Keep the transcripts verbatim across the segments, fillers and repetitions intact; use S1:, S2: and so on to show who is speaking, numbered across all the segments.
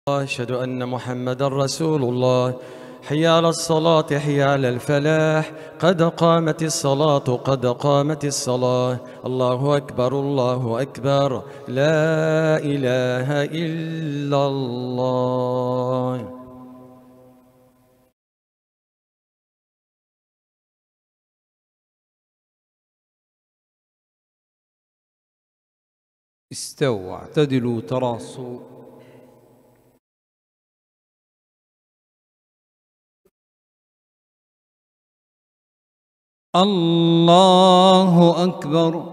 S1: أشهد أن محمد رسول الله. حي على الصلاة حي على الفلاح، قد قامت الصلاة قد قامت الصلاة. الله أكبر الله أكبر، لا إله إلا الله.
S2: استووا اعتدلوا تراصوا. الله أكبر.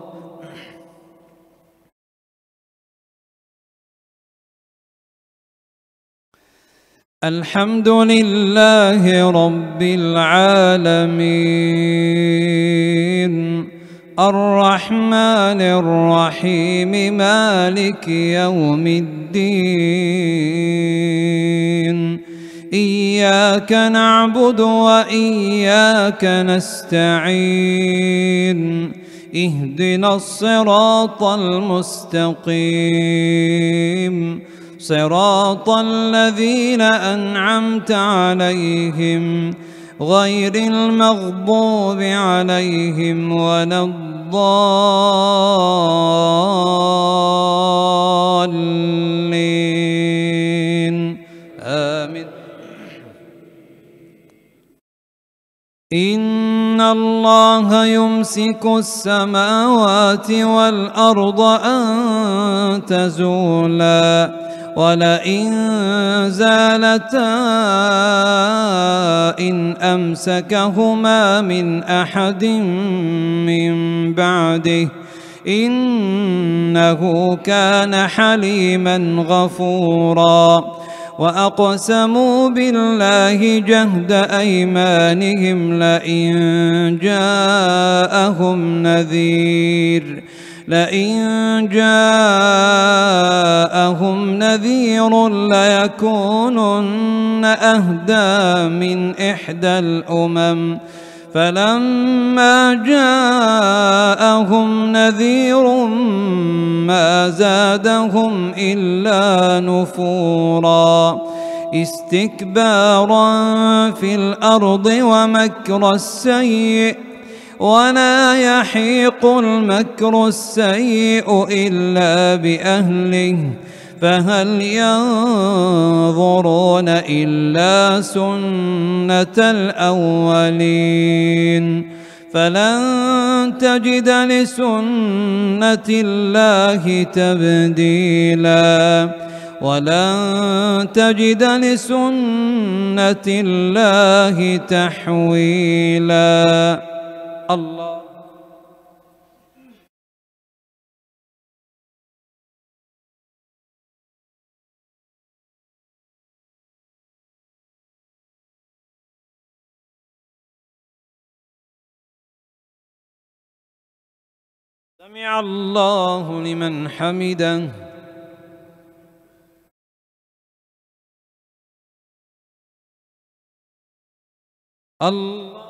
S2: الحمد لله رب العالمين، الرحمن الرحيم، مالك يوم الدين. إياك نعبد وإياك نستعين، اهدنا الصراط المستقيم، صراط الذين أنعمت عليهم غير المغضوب عليهم ولا الضالين، آمين. إن الله يمسك السماوات والأرض أن تزولا، ولئن زالتا إن أمسكهما من أحد من بعده، إنه كان حليما غفورا. وأقسموا بالله جهد أيمانهم لئن جاءهم نذير لئن جاءهم نذير ليكونن أهدى من إحدى الأمم، فلما جاءهم نذير ما زادهم إلا نفورا، استكبارا في الأرض ومكر السيء، ولا يحيق المكر السيء إلا بأهله، فهل ينظرون إلا سنة الأولين، فلن تجد لسنة الله تبديلا، ولن تجد لسنة الله تحويلا. الله سمع الله لمن حمده. الله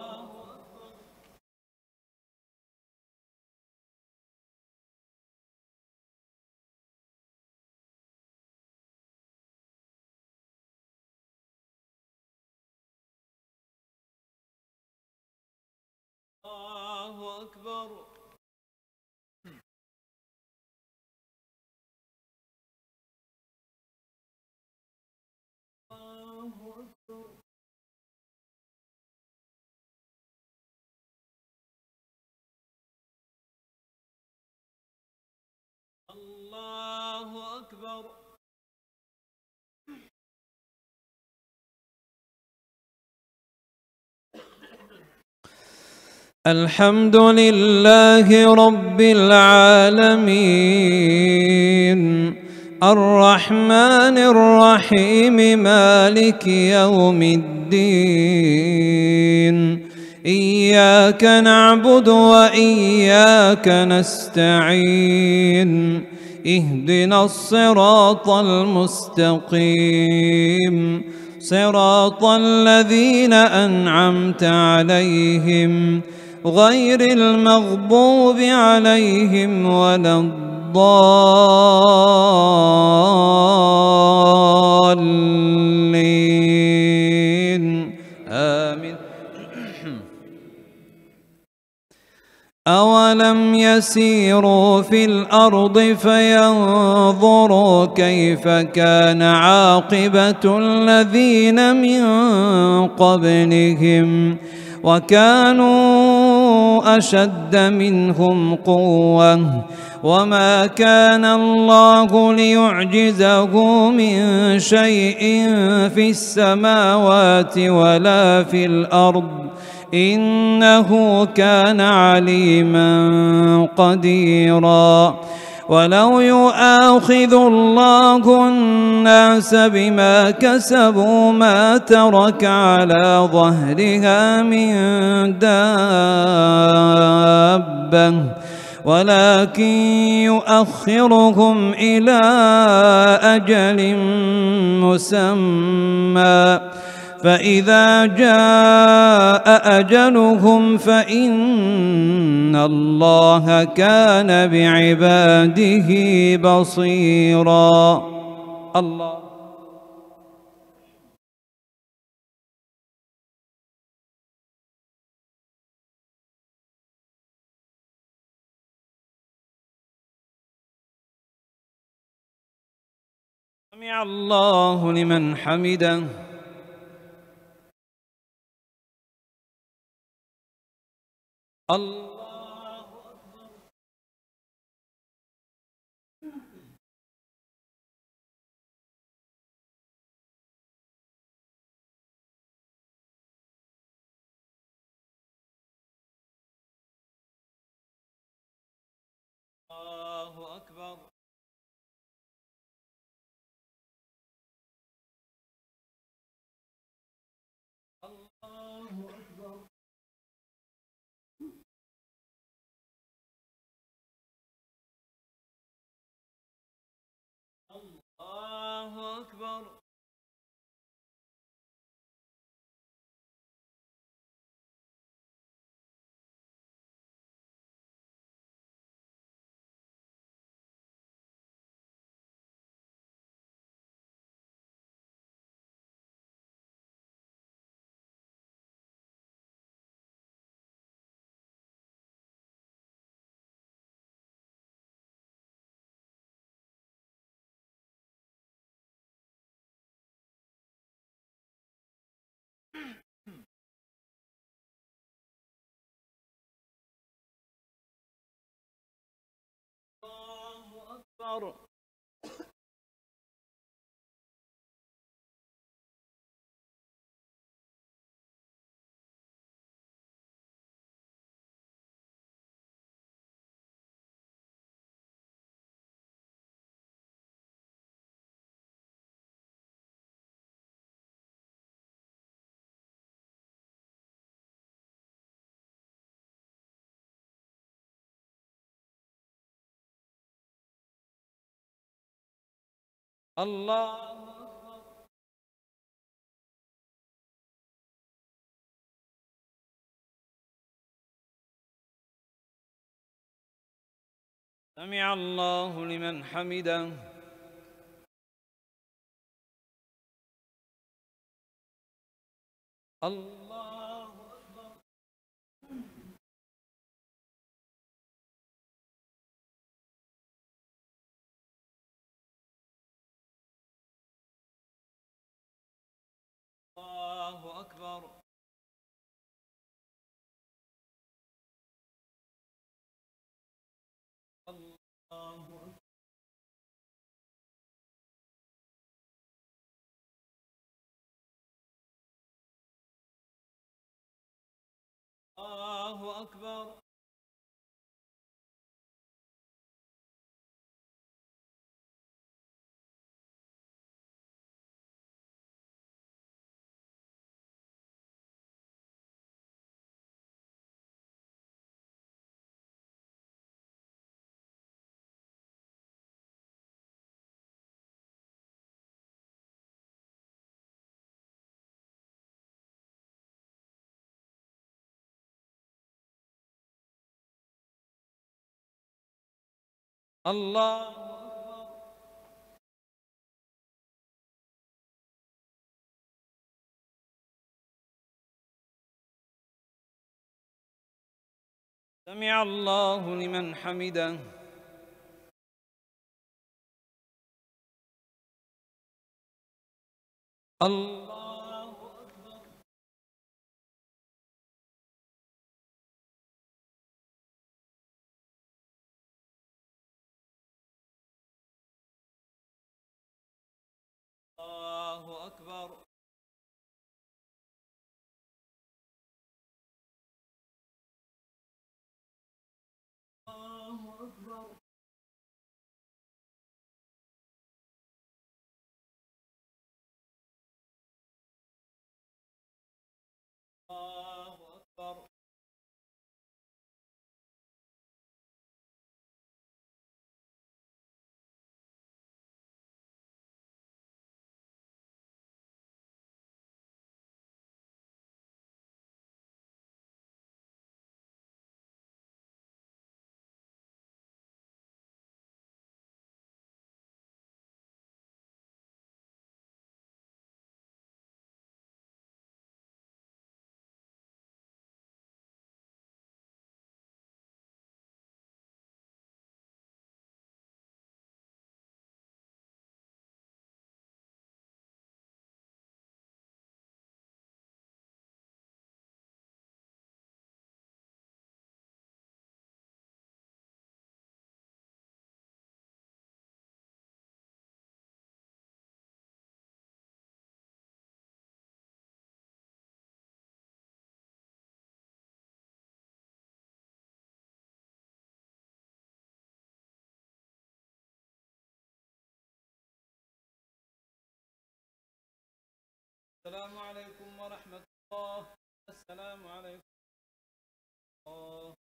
S2: أكبر. الله أكبر. الحمد لله رب العالمين، الرحمن الرحيم، مالك يوم الدين. إياك نعبد وإياك نستعين، اهدنا الصراط المستقيم، صراط الذين أنعمت عليهم غير المغضوب عليهم ولا الضالين، الضالين آمين. أولم يسيروا في الأرض فينظروا كيف كان عاقبة الذين من قبلهم وكانوا أشد منهم قوة وما كان الله ليعجزه من شيء في السماوات ولا في الأرض إنه كان عليما قديرا. ولو يؤاخذ الله الناس بما كسبوا ما ترك على ظهرها من دابة ولكن يؤخرهم إلى أجل مسمى فإذا جاء أجلهم فإن الله كان بعباده بصيرا. الله سمع الله لمن حمده. الله أكبر. الله أكبر. الله أكبر. الله أكبر. الله أكبر. الله أكبر. سمع الله لمن حمده. الله أكبر. الله أكبر. الله أكبر. الله أكبر. الله سمع الله لمن حمده. الله أكبر. الله أكبر. الله أكبر. الله أكبر. السلام عليكم ورحمة الله. السلام عليكم ورحمة الله.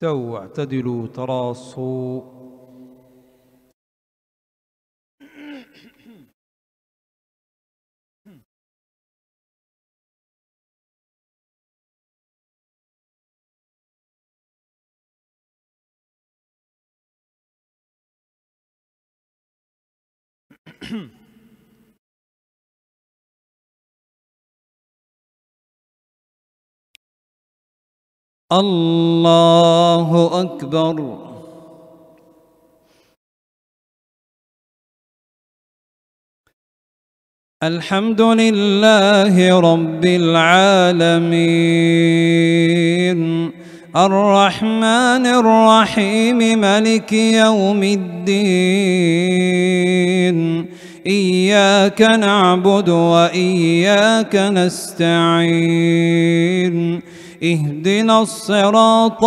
S2: استووا اعتدلوا تراصوا. الله أكبر. الحمد لله رب العالمين الرحمن الرحيم مالك يوم الدين إياك نعبد وإياك نستعين اهدنا الصراط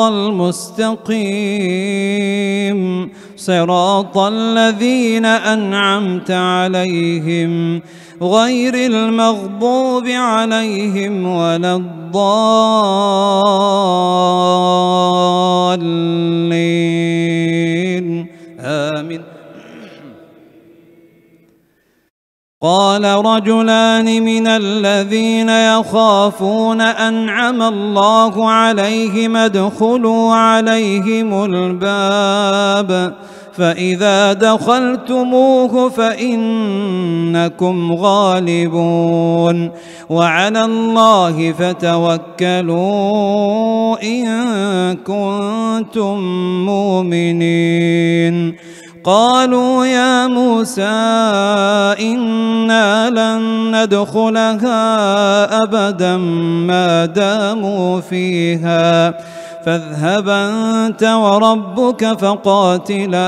S2: المستقيم صراط الذين أنعمت عليهم غير المغضوب عليهم ولا الضالين آمين. قال رجلان من الذين يخافون أنعم الله عليهم ادخلوا عليهم الباب فإذا دخلتموه فإنكم غالبون وعلى الله فتوكلوا إن كنتم مؤمنين. قالوا يا موسى إنا لن ندخلها أبدا ما داموا فيها فاذهب أنت وربك فقاتلا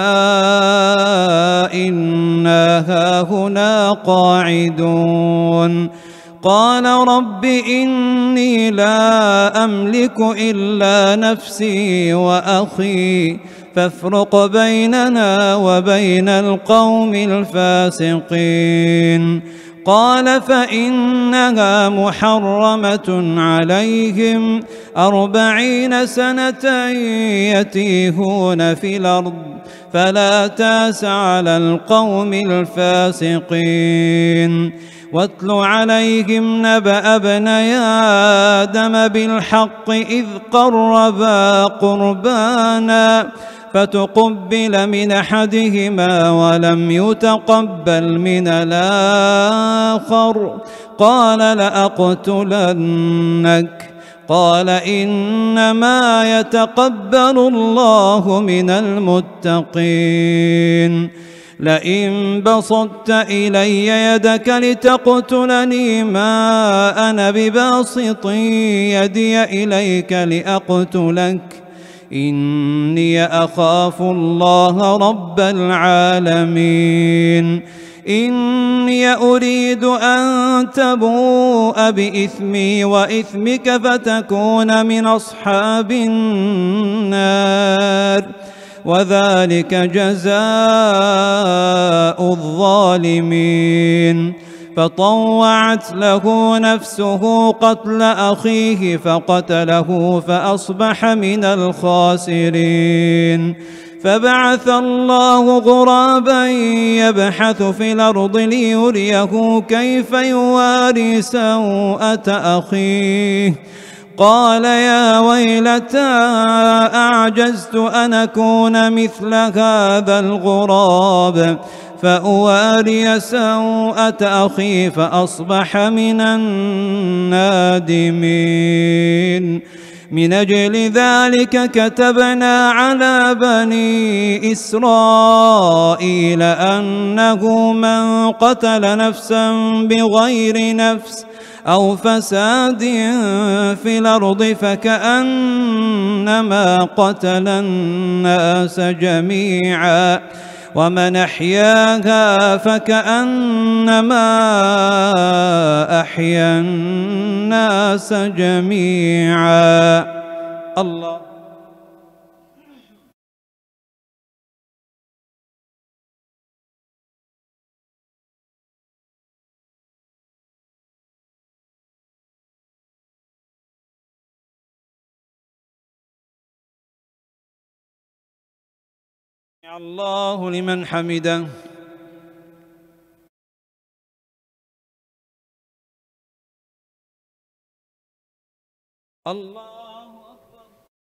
S2: إنا هاهنا قاعدون. قال رب إني لا أملك إلا نفسي وأخي فافرق بيننا وبين القوم الفاسقين. قال فإنها محرمة عليهم أربعين سنة يتيهون في الأرض فلا تاس على القوم الفاسقين. واتل عليهم نبأ ابني آدم بالحق إذ قربا قربانا فتقبل من أحدهما ولم يتقبل من الآخر قال لأقتلنك قال إنما يتقبل الله من المتقين. لئن بسطت إلي يدك لتقتلني ما أنا بباسط يدي إليك لأقتلك إني أخاف الله رب العالمين. إني أريد أن تبوء بإثمي وإثمك فتكون من أصحاب النار وذلك جزاء الظالمين. فطوعت له نفسه قتل أخيه فقتله فأصبح من الخاسرين. فبعث الله غرابا يبحث في الأرض ليريه كيف يواري سوءة أخيه قال يا ويلتى أعجزت أن أكون مثل هذا الغراب فأواري سوءة أخي فأصبح من النادمين. من أجل ذلك كتبنا على بني إسرائيل أنه من قتل نفسا بغير نفس أو فساد في الأرض فكأنما قتل الناس جميعا ومن أحياها فكأنما أحيا الناس جميعا. الله الله لمن حمده. الله أكبر.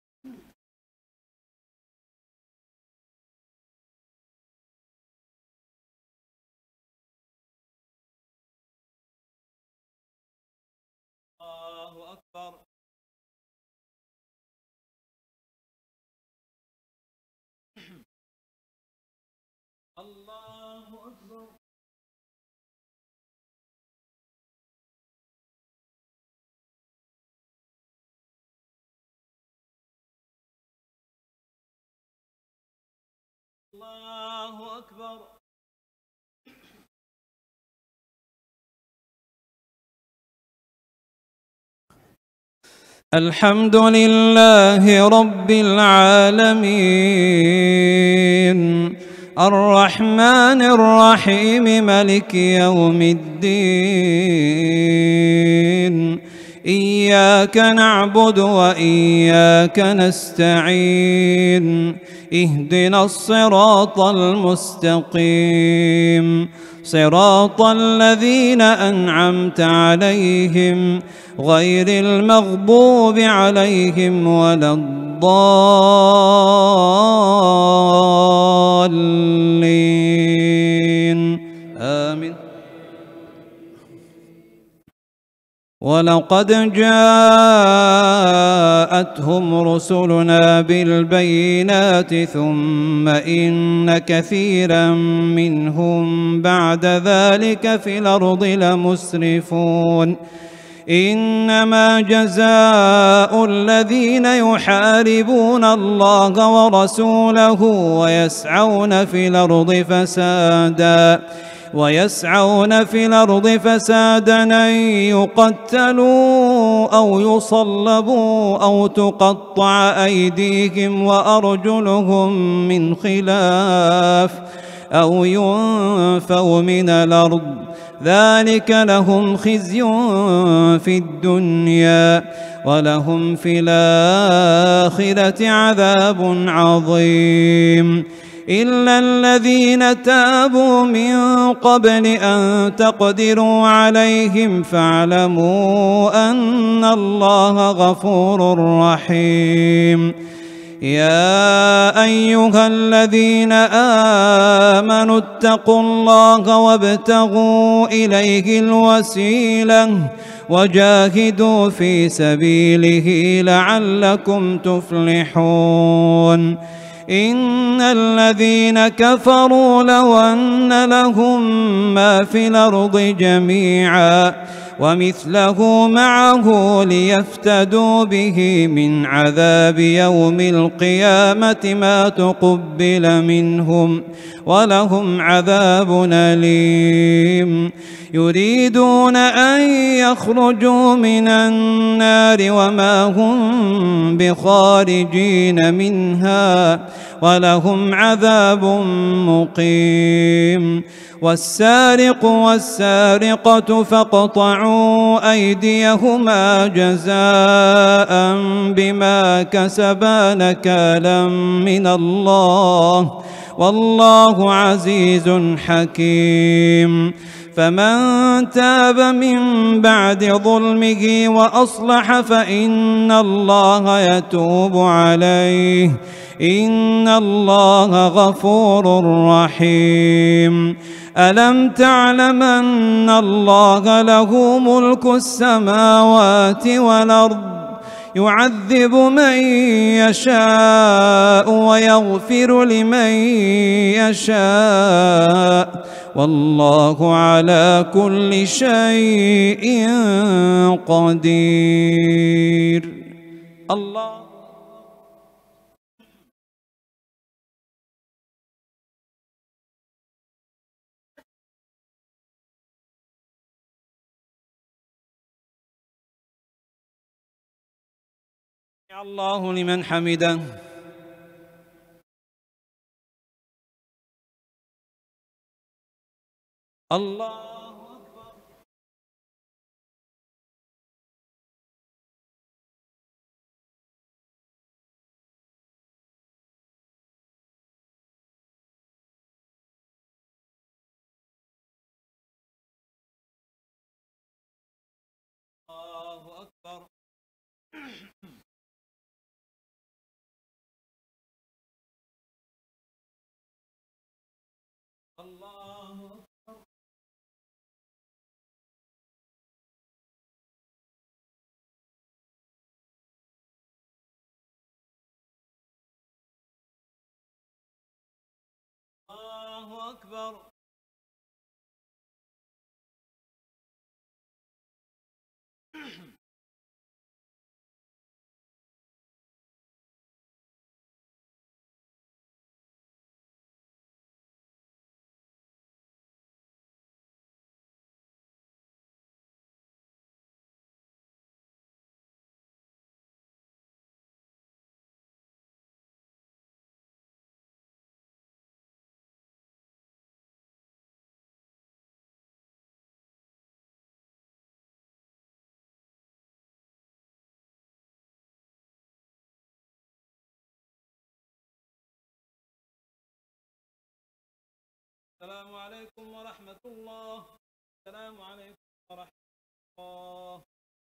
S2: الله أكبر. الله أكبر. الله أكبر. الحمد لله رب العالمين الرحمن الرحيم ملك يوم الدين إياك نعبد وإياك نستعين اهدنا الصراط المستقيم صراط الذين أنعمت عليهم غير المغضوب عليهم ولا الضالين آمين. ولقد جاءتهم رسلنا بالبينات ثم إن كثيرا منهم بعد ذلك في الأرض لمسرفون إنما جزاء الذين يحاربون الله ورسوله ويسعون في الأرض فسادا ويسعون في الأرض فسادا أن يقتلوا أو يصلبوا أو تقطع أيديهم وأرجلهم من خلاف أو ينفوا من الأرض ذلك لهم خزي في الدنيا ولهم في الآخرة عذاب عظيم إلا الذين تابوا من قبل أن تقدروا عليهم فاعلموا أن الله غفور رحيم. يا أيها الذين آمنوا اتقوا الله وابتغوا إليه الوسيلة وجاهدوا في سبيله لعلكم تفلحون. إن الذين كفروا لو أن لهم ما في الأرض جميعا ومثله معه ليفتدوا به من عذاب يوم القيامة ما تقبل منهم ولهم عذاب أليم. يريدون أن يخرجوا من النار وما هم بخارجين منها ولهم عذاب مقيم. والسارق والسارقة فاقطعوا أيديهما جزاء بما كسبا نكالا من الله والله عزيز حكيم. فمن تاب من بعد ظلمه وأصلح فإن الله يتوب عليه إن الله غفور رحيم. ألم تعلم أن الله له ملك السماوات والأرض يعذب من يشاء ويغفر لمن يشاء والله على كل شيء قدير. الله الله لمن حمده. الله أكبر. الله أكبر. الله أكبر. السلام عليكم ورحمة الله. السلام عليكم ورحمة الله.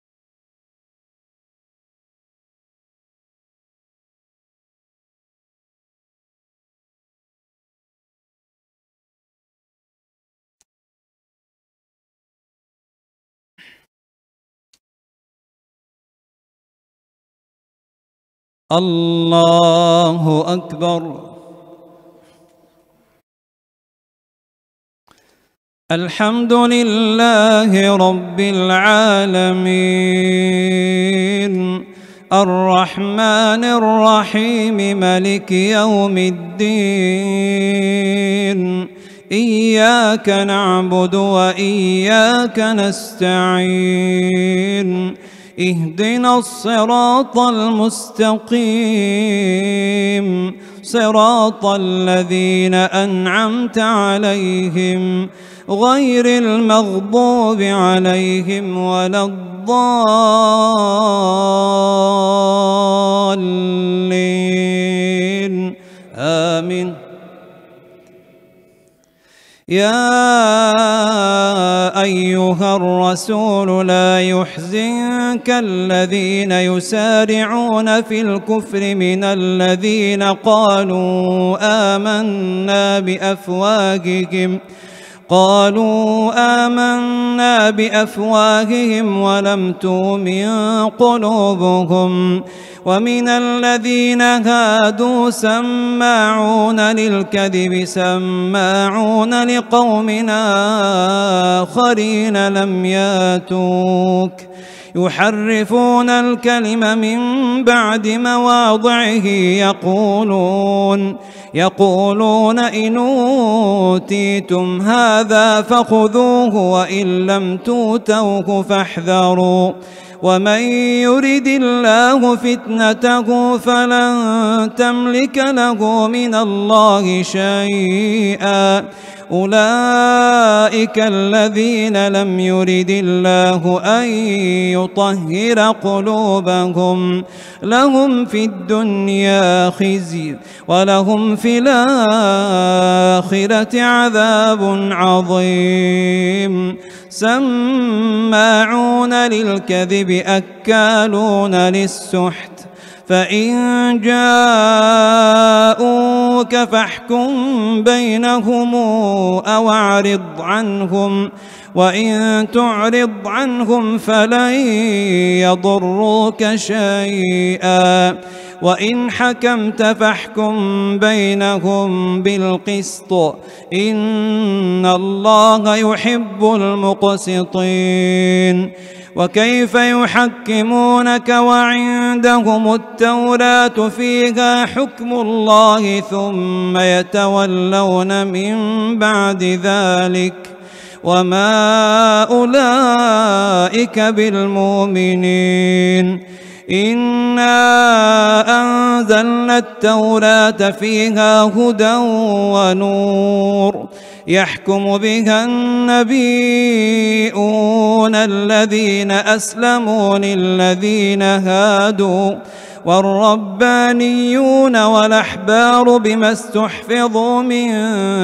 S2: الله أكبر. الحمد لله رب العالمين الرحمن الرحيم مالك يوم الدين إياك نعبد وإياك نستعين اهدنا الصراط المستقيم صراط الذين أنعمت عليهم غير المغضوب عليهم ولا الضالين آمين. يا أيها الرسول لا يحزنك الذين يسارعون في الكفر من الذين قالوا آمنا بأفواههم قالوا آمنا بأفواههم ولم تؤمن قلوبهم ومن الذين هادوا سماعون للكذب سماعون لقوم آخرين لم ياتوك يحرفون الكلم من بعد مواضعه يقولون يقولون إن أوتيتم هذا فخذوه وإن لم تؤتوه فاحذروا ومن يرد الله فتنته فلن تملك له من الله شيئا أولئك الذين لم يرد الله أن يطهر قلوبهم لهم في الدنيا خزي ولهم في الآخرة عذاب عظيم سماعون للكذب أكالون للسحت فإن جاءوك فاحكم بينهم أو أعرض عنهم وإن تعرض عنهم فلن يضروك شيئا وإن حكمت فاحكم بينهم بالقسط إن الله يحب المقسطين. وكيف يحكمونك وعندهم التوراة فيها حكم الله ثم يتولون من بعد ذلك وما أولئك بالمؤمنين. إنا أنزلنا التوراة فيها هدى ونور يحكم بها النبيون الذين أسلموا للذين هادوا والربانيون والأحبار بما استحفظوا من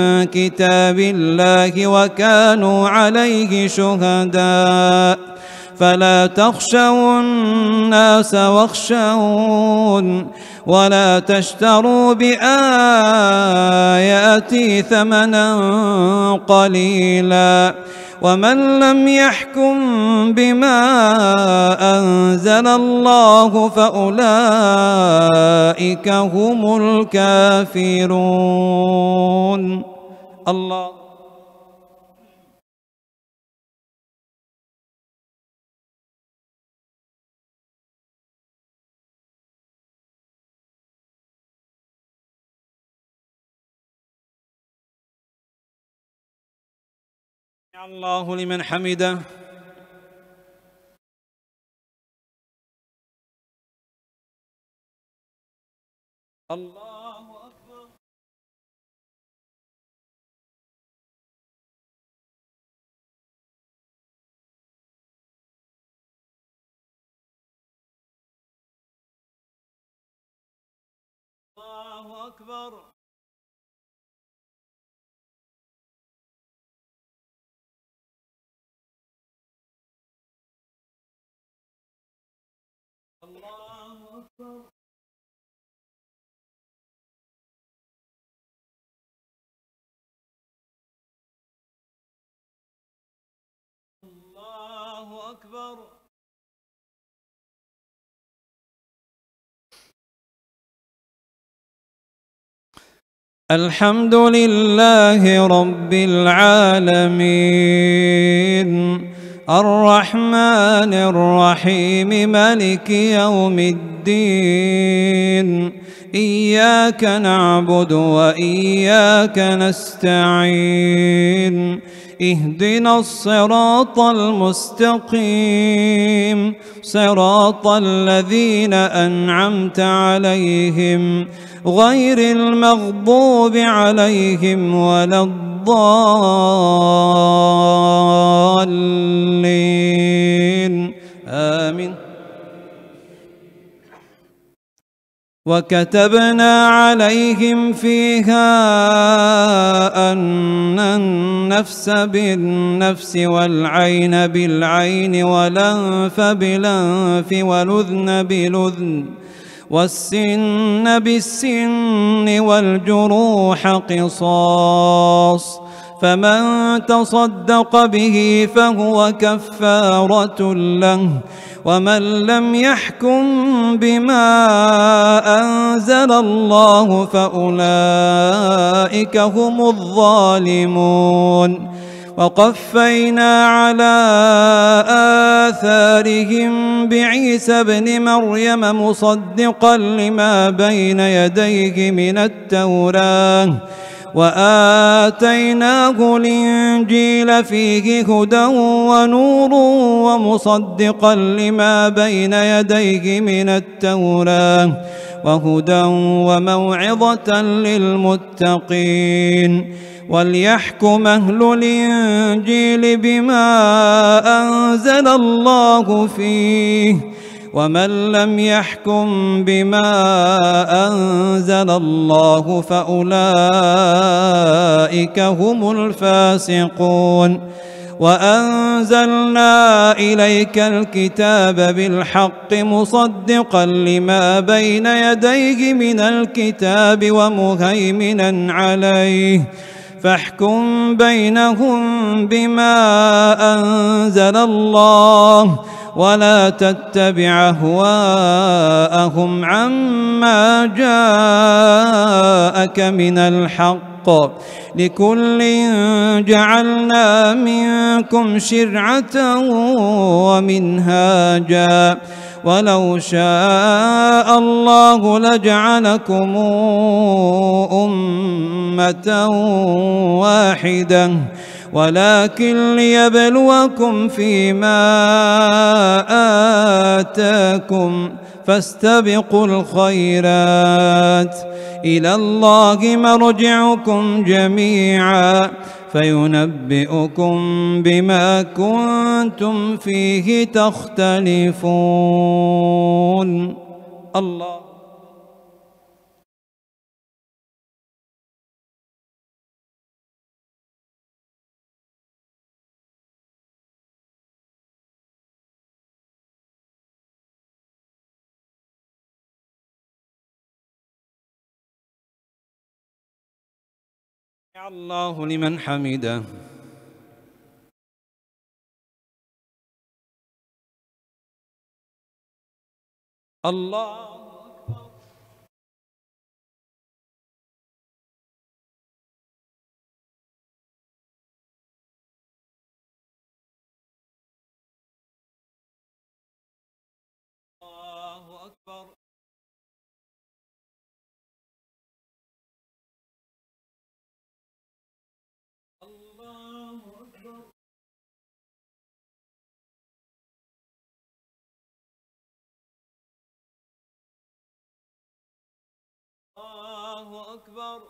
S2: كتاب الله وكانوا عليه شهداء فلا تخشوا الناس واخشون ولا تشتروا بآياتي ثمنا قليلا ومن لم يحكم بما أنزل الله فأولئك هم الكافرون. الله الله لمن حمده. الله أكبر. الله أكبر. الله أكبر. الله أكبر. الحمد لله رب العالمين الرحمن الرحيم مالك يوم الدين إياك نعبد وإياك نستعين اهدنا الصراط المستقيم صراط الذين أنعمت عليهم غير المغضوب عليهم ولا الضالين آمين. وكتبنا عليهم فيها أن النفس بالنفس والعين بالعين والأنف بالأنف والأذن بالأذن والسن بالسن والجروح قصاص فمن تصدق به فهو كفارة له ومن لم يحكم بما أنزل الله فأولئك هم الظالمون. وقفينا على آثارهم بعيسى ابن مريم مصدقا لما بين يديه من التوراة وآتيناه الإنجيل فيه هدى ونور ومصدقا لما بين يديه من التوراة وهدى وموعظة للمتقين. وليحكم أهل الإنجيل بما أنزل الله فيه ومن لم يحكم بما أنزل الله فأولئك هم الفاسقون. وأنزلنا إليك الكتاب بالحق مصدقا لما بين يديه من الكتاب ومهيمنا عليه فاحكم بينهم بما أنزل الله ولا تتبع أهواءهم عما جاءك من الحق لكل جعلنا منكم شرعة ومنهاجا ولو شاء الله لجعلكم أمة واحدة ولكن ليبلوكم فيما آتاكم فاستبقوا الخيرات إلى الله مرجعكم جميعا فينبئكم بما كنتم فيه تختلفون. الله الله لمن حمده. الله أكبر. الله أكبر. الله أكبر.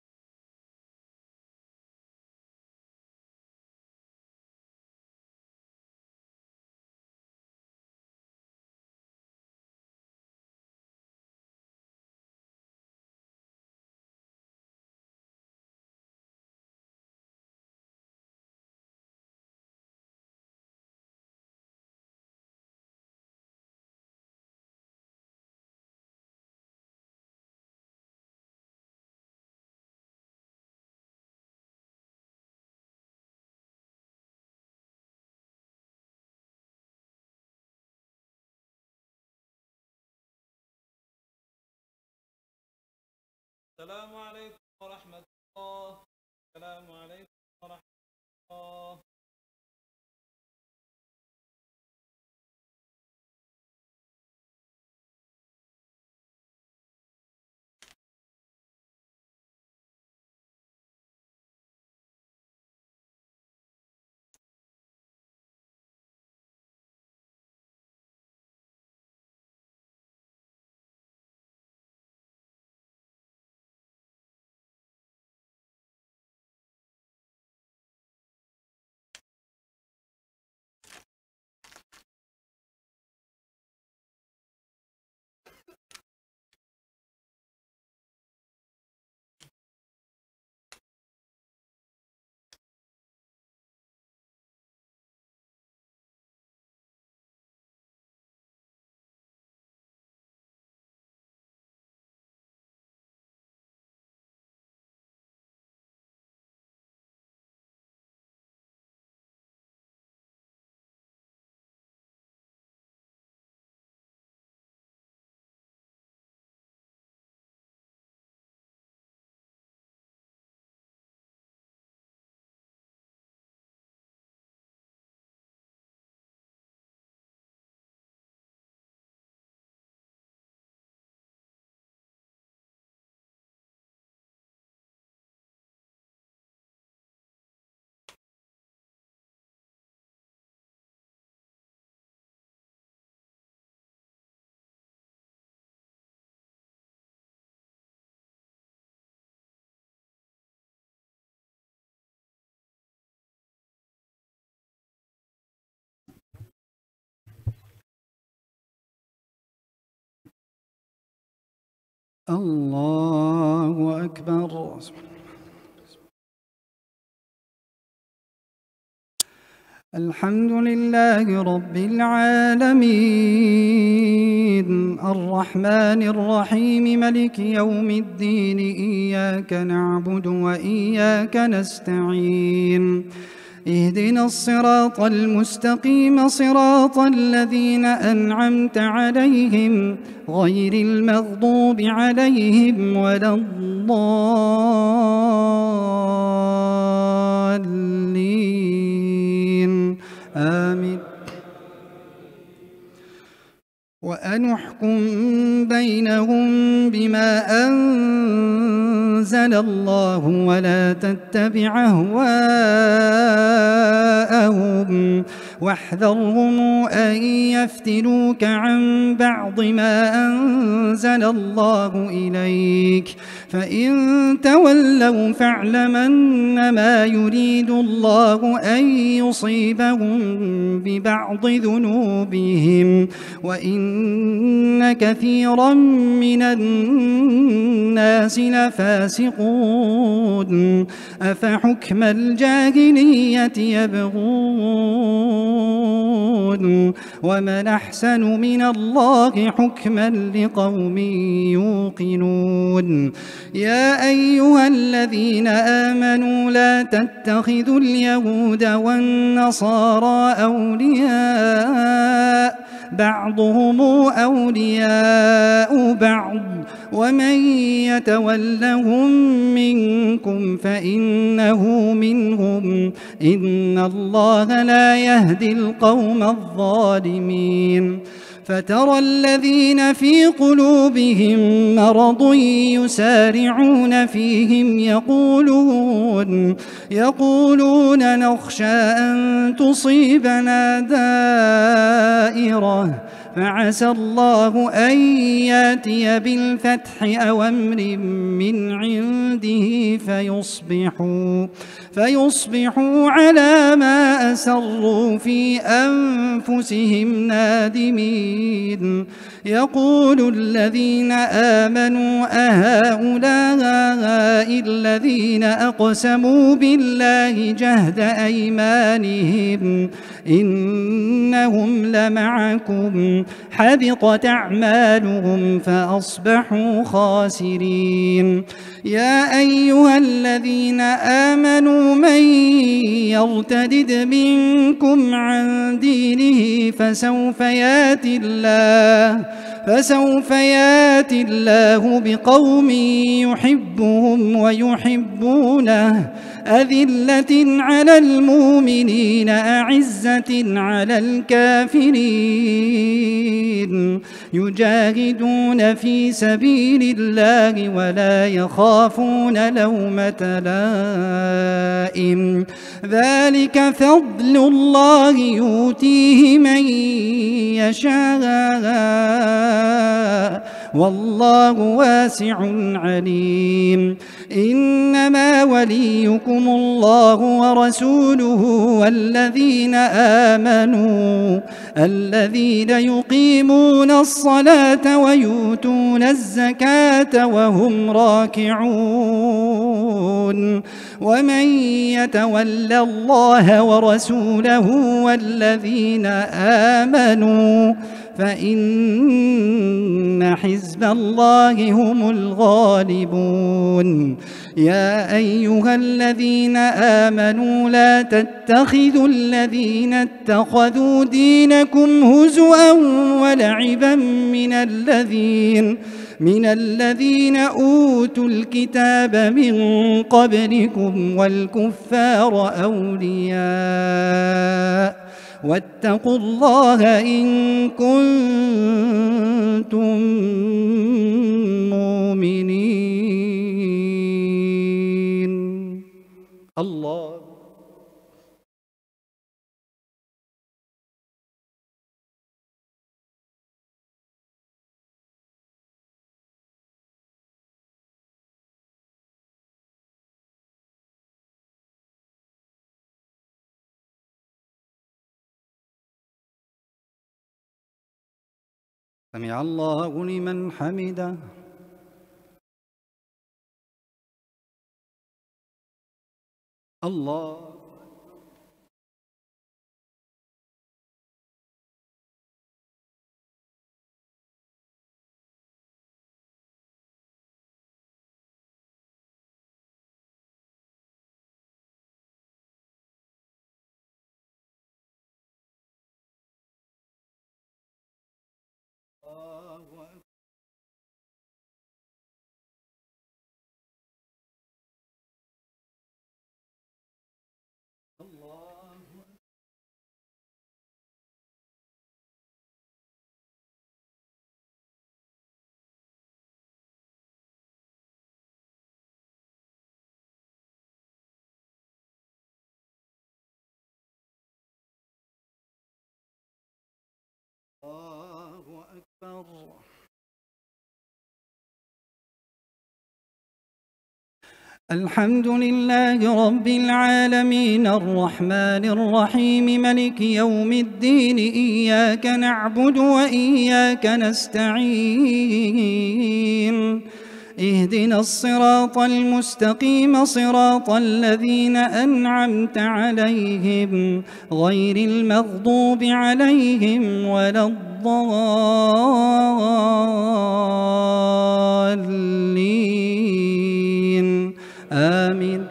S2: السلام عليكم ورحمة الله. السلام عليكم ورحمة الله. الله أكبر. الحمد لله رب العالمين الرحمن الرحيم ملك يوم الدين إياك نعبد وإياك نستعين اهدنا الصراط المستقيم صراط الذين أنعمت عليهم غير المغضوب عليهم ولا الضالين آمين. وأن احكم بينهم بما أنزل الله ولا تتبع أهواءهم واحذرهم أن يفتنوك عن بعض ما أنزل الله إليك فإن تولوا فاعلم أنما يريد الله أن يصيبهم ببعض ذنوبهم وإن كثيرا من الناس لفاسقون أفحكم الجاهلية يبغون
S3: ومن أحسن من الله حكما لقوم يوقنون يا أيها الذين آمنوا لا تتخذوا اليهود والنصارى أولياء بعضهم أولياء بعض ومن يتولهم منكم فإنه منهم إن الله لا يهدي القوم الظالمين فترى الذين في قلوبهم مرض يسارعون فيهم يقولون يقولون نخشى أن تصيبنا دائرة فعسى الله أن ياتي بالفتح أو أمر من عنده فيصبحوا فيصبحوا على ما أسروا في أنفسهم نادمين يقول الذين آمنوا أهؤلاء الذين أقسموا بالله جهد أيمانهم إنهم لمعكم حبطت أعمالهم فأصبحوا خاسرين يا أيها الذين آمنوا من يرتدد منكم عن دينه فسوف يأتي الله فسوف يأتي الله بقوم يحبهم ويحبونه أذلة على المؤمنين أعزة على الكافرين يجاهدون في سبيل الله ولا يخافون لومة لائم ذلك فضل الله يؤتيه من يشاء والله واسع عليم إنما وليكم الله ورسوله والذين آمنوا الذين يقيمون الصلاة ويؤتون الزكاة وهم راكعون ومن يتول الله ورسوله والذين آمنوا فإن حزب الله هم الغالبون يا أيها الذين آمنوا لا تتخذوا الذين اتخذوا دينكم هزوا ولعبا من الذين من الذين أوتوا الكتاب من قبلكم والكفار أولياء واتقوا الله إن كنتم مؤمنين الله سمع الله لمن حمده الله الله أكبر. الحمد لله رب العالمين الرحمن الرحيم ملك يوم الدين إياك نعبد وإياك نستعين اهدنا الصراط المستقيم صراط الذين أنعمت عليهم غير المغضوب عليهم ولا الضالين آمين.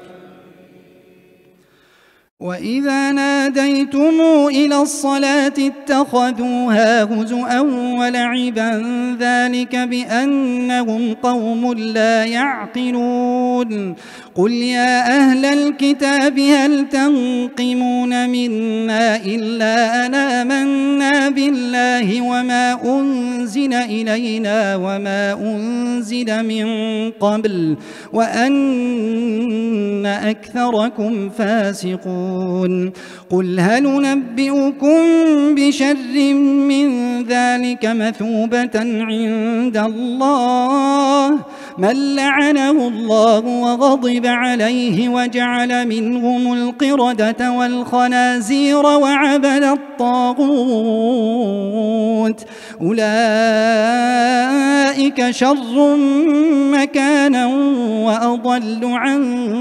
S3: وإذا ناديتم إلى الصلاة اتخذوها هزؤا ولعبا ذلك بأنهم قوم لا يعقلون. قل يا أهل الكتاب هل تنقمون منا إلا أن آمنا بالله وما أنزل إلينا وما أنزل من قبل وأن أكثركم فاسقون. قل هل ننبئكم بشر من ذلك مثوبة عند الله من لعنه الله وغضب عليه وجعل منهم القردة والخنازير وعبد الطاغوت أولئك شر مكانا وأضل عن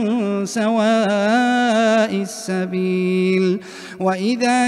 S3: سواء السبيل. وإذا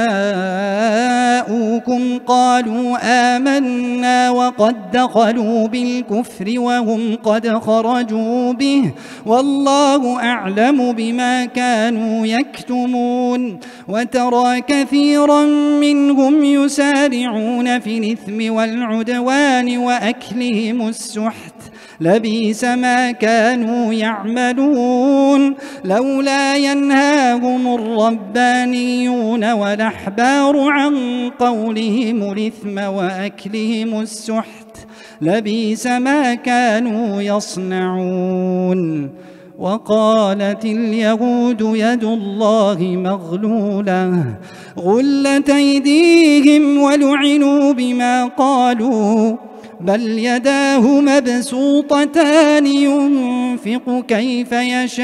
S3: جاءوكم قالوا آمنا وقد دخلوا بالكفر وهم قد خرجوا به والله أعلم بما كانوا يكتمون. وترى كثيرا منهم يسارعون في الإثم والعدوان وأكلهم السحت لبئس ما كانوا يعملون. لولا ينهاهم الربانيون والأحبار عن قولهم الإثم وأكلهم السحت لبئس ما كانوا يصنعون. وقالت اليهود يد الله مغلولة غلت أيديهم ولعنوا بما قالوا بل يداه مبسوطتان ينفق كيف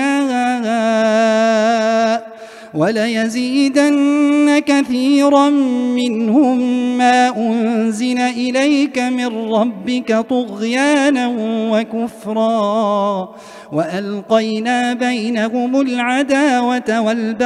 S3: يشاء وليزيدن كثيرا منهم ما أنزل إليك من ربك طغيانا وكفرا وألقينا بينهم العداوة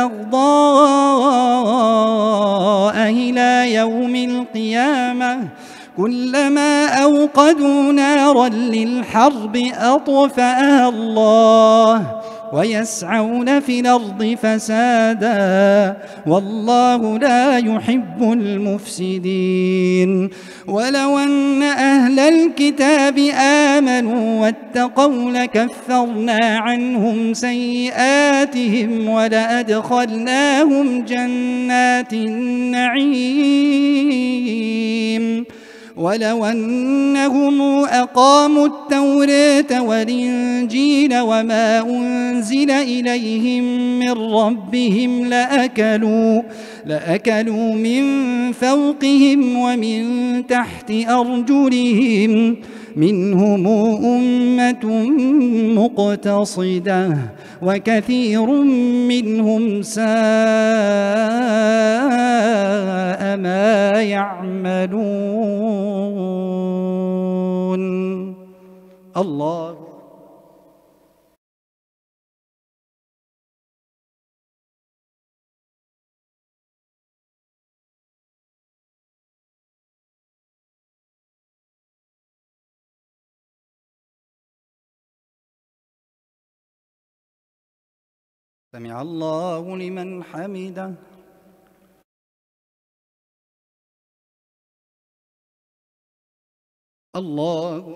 S3: والبغضاء إلى يوم القيامة كلما أوقدوا نارا للحرب أطفأها الله ويسعون في الأرض فسادا والله لا يحب المفسدين. ولو أن أهل الكتاب آمنوا واتقوا لكفرنا عنهم سيئاتهم ولأدخلناهم جنات النعيم. ولو أنهم أقاموا التوراة والإنجيل وما أنزل إليهم من ربهم لأكلوا, لأكلوا من فوقهم ومن تحت أرجلهم منهم أمة مقتصدة وكثير منهم ساء ما يعملون. الله سمع الله لمن حمده. الله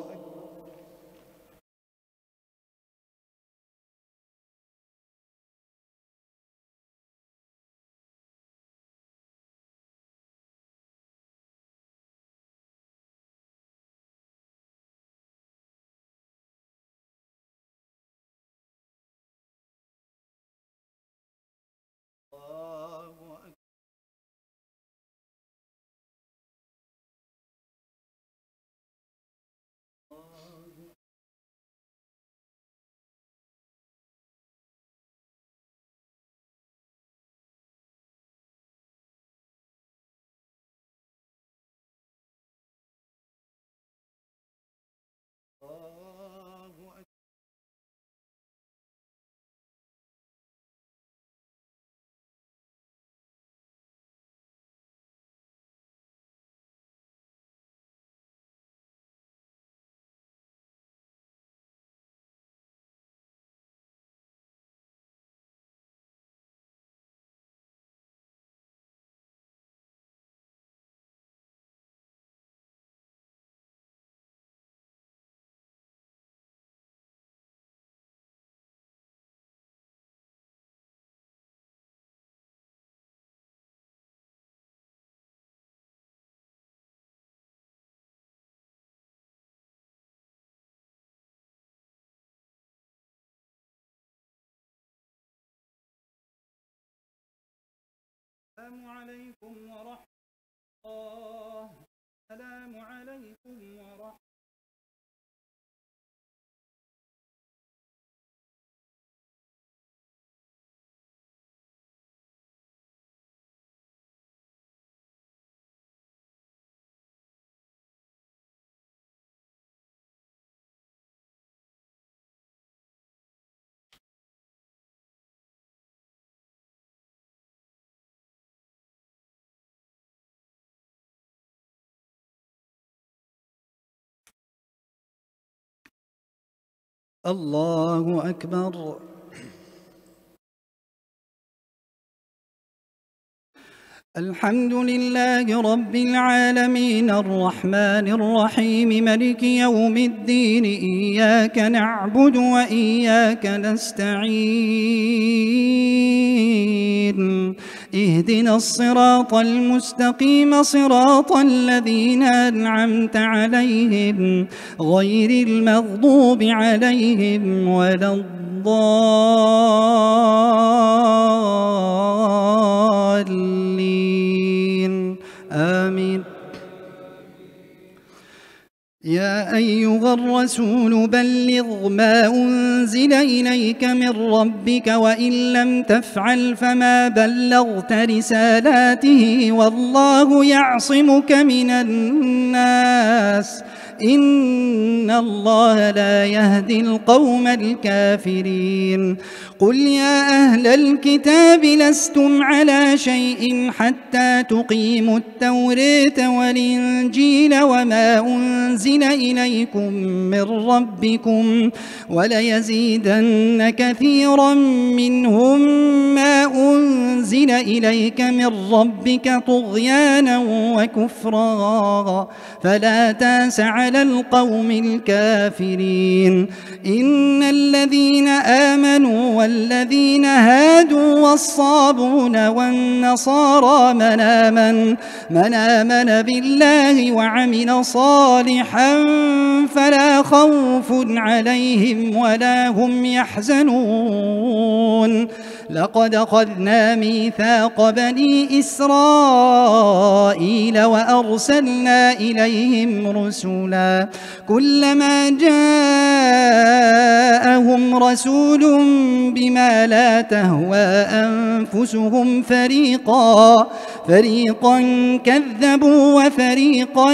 S3: الله أكبر. السلام عليكم ورحمة الله. السلام عليكم ورحمة الله أكبر. الحمد لله رب العالمين الرحمن الرحيم ملك يوم الدين إياك نعبد وإياك نستعين اهدنا الصراط المستقيم صراط الذين أنعمت عليهم غير المغضوب عليهم ولا الضالين آمين. يا أيها الرسول بلغ ما أنزل إليك من ربك وإن لم تفعل فما بلغت رسالاته والله يعصمك من الناس إن الله لا يهدي القوم الكافرين. قل يا أهل الكتاب لستم على شيء حتى تقيموا التوراة والإنجيل وما أنزل إليكم من ربكم وليزيدن كثيرا منهم ما أنزل إليك من ربك طغيانا وكفرا فلا تاس على القوم الكافرين. إن الذين آمنوا والذين هادوا والصابون والنصارى من آمن, من آمن بالله وعمل صالحا فلا خوف عليهم ولا هم يحزنون. لقد أخذنا ميثاق بني إسرائيل وأرسلنا إليهم رسلا كلما جاءهم رسول بما لا تهوى أنفسهم فريقا فريقا كذبوا وفريقا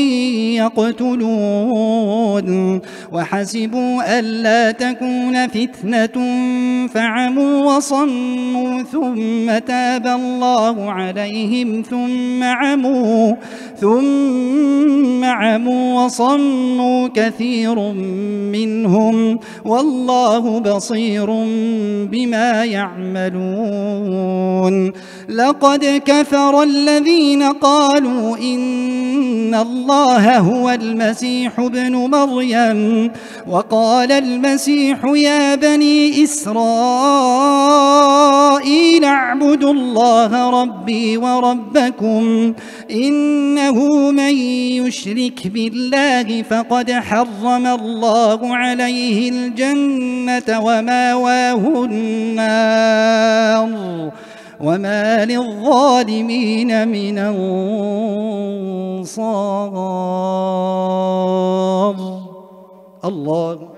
S3: يقتلون وحسبوا ألا تكون فتنة فعموا وصموا ثم تاب الله عليهم ثم عموا ثم عموا وصموا كثير منهم والله بصير بما يعملون. لقد كفر الذين قالوا إن الله هو المسيح ابن مريم وقال المسيح يا بني إسرائيل اعبدوا الله ربي وربكم إنه من يشرك بالله فقد حرم الله عليه الجنة وماواه النار وما للظالمين من أنصار. الله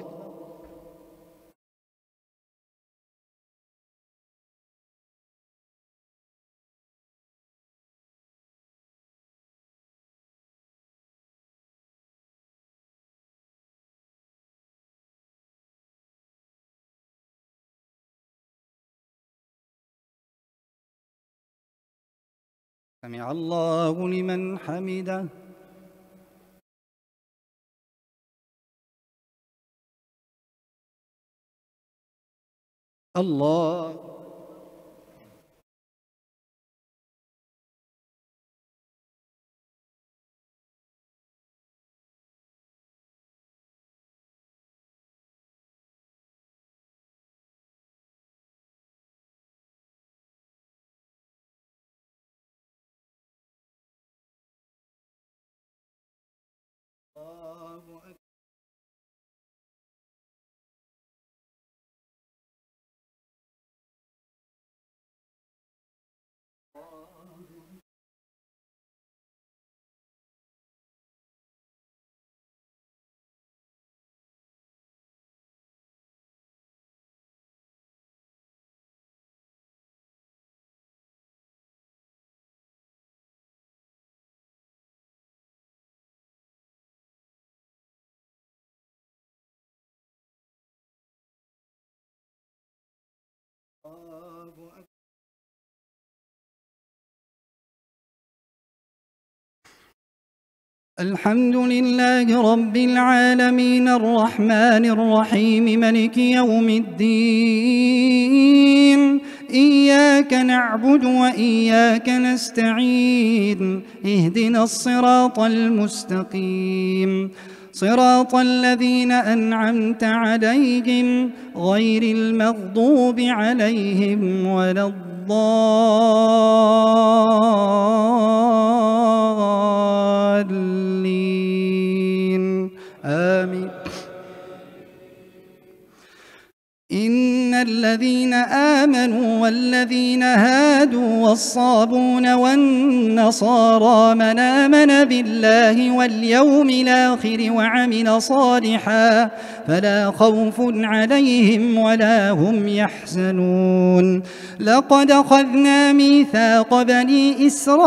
S3: سمع الله لمن حمده. الله. الحمد لله رب العالمين الرحمن الرحيم مالك يوم الدين. إياك نعبد وإياك نستعين. اهدنا الصراط المستقيم صراط الذين أنعمت عليهم غير المغضوب عليهم ولا الضالين. آمين. إن الذين آمنوا والذين هادوا والصابون والنصارى من آمن بالله واليوم الآخر وعمل صالحا فلا خوف عليهم ولا هم يحزنون. لقد أخذنا ميثاق بني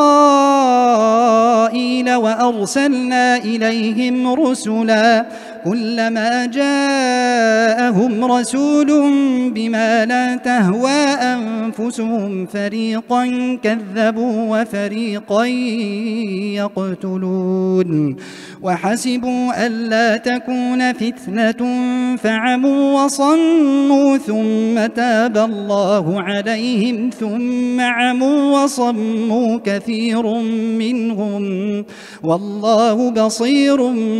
S3: إسرائيل وأرسلنا إليهم رسلا كلما جاءهم رسول بما لا تهوى أنفسهم فريقا كذبوا وفريقا يقتلون. وحسبوا ألا تكون فتنة فعموا وصموا ثم تاب الله عليهم ثم عموا وصموا كثير منهم والله بصير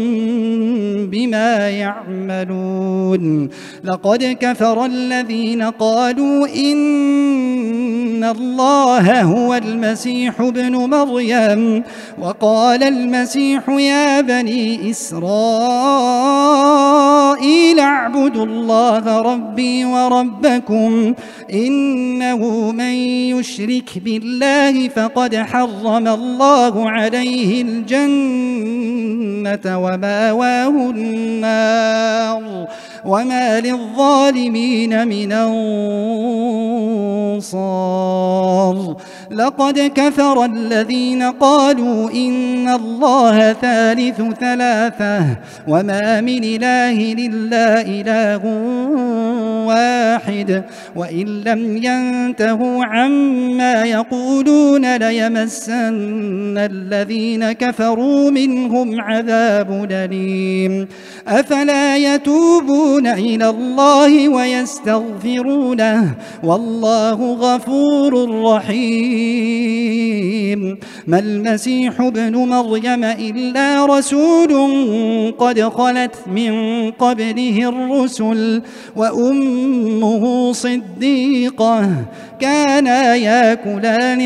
S3: بما يعملون. لقد كفر الذين قالوا إن الله هو المسيح ابن مريم وقال المسيح يا بني إسرائيل اعبدوا الله ربي وربكم إنه من يشرك بالله فقد حرم الله عليه الجنة وماواه النار وما للظالمين من أنصار. لقد كفر الذين قالوا إن الله ثالث ثلاثة وما من إله إلا إله واحد وإن لم ينتهوا عما يقولون ليمسن الذين كفروا منهم عذاب أليم. أفلا يتوبون إلى الله ويستغفرونه والله غفور رحيم. ما المسيح ابن مريم إلا رسول قد خلت من قبله الرسل وأمه صديقة كانا ياكلان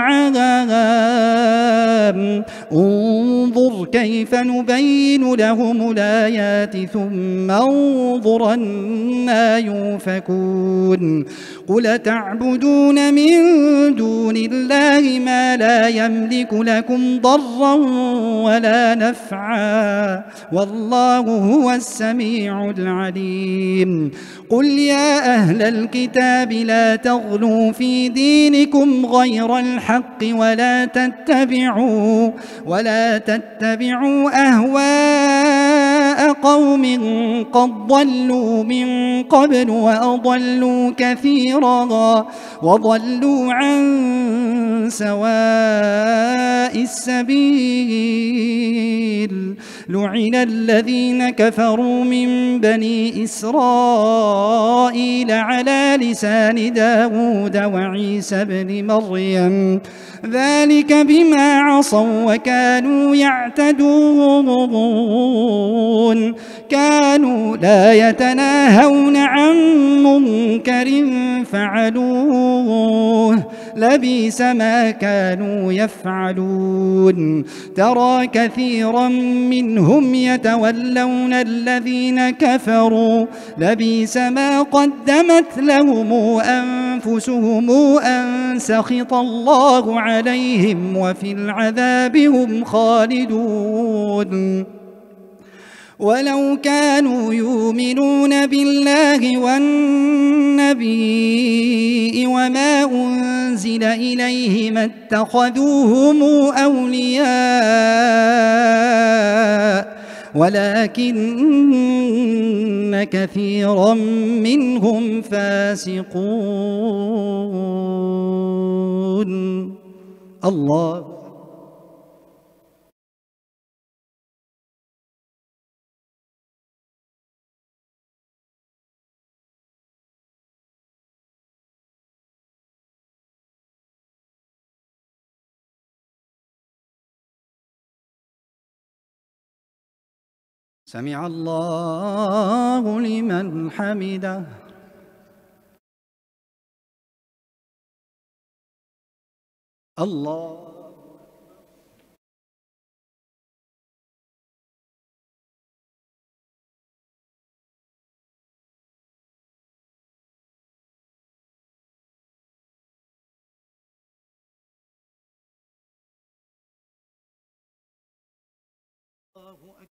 S3: الطعام انظر كيف نبين لهم الآيات ثم انظر أنى يؤفكون. قل تعبدون من دون الله ما لا يملك لكم ضرا ولا نفعا والله هو السميع العليم. قل يا أهل الكتاب لا تغلوا في دينكم غير الحق ولا تتبعوا ولا تتبعوا أهواء قوم قد ضلوا من قبل وأضلوا كثيرا وضلوا عن سواء السبيل. لعن الذين كفروا من بني إسرائيل على لسان داود وعيسى بن مريم ذلك بما عصوا وكانوا يعتدون. كانوا لا يتناهون عن منكر فعلوه لبئس ما كانوا يفعلون. ترى كثيرا منهم يتولون الذين كفروا لبئس ما قدمت لهم أنفسهم أن سخط الله عليهم وفي العذاب هم خالدون. ولو كانوا يؤمنون بالله والنبي وما أنزل إليه ما اتخذوهم أولياء ولكن كثيرا منهم فاسقون. الله سمع الله لمن حمده. الله أكبر.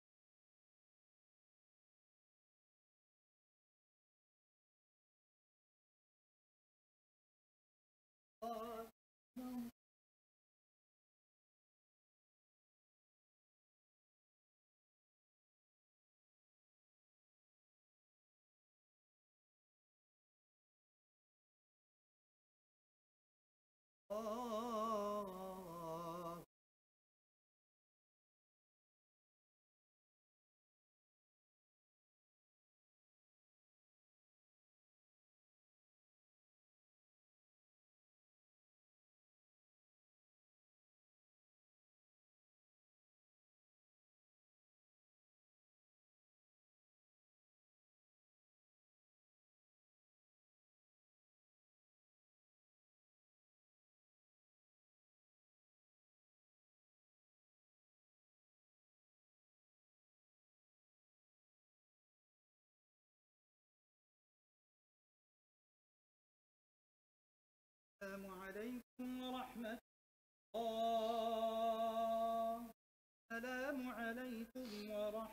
S3: السلام عليكم ورحمة الله. السلام عليكم ورحمة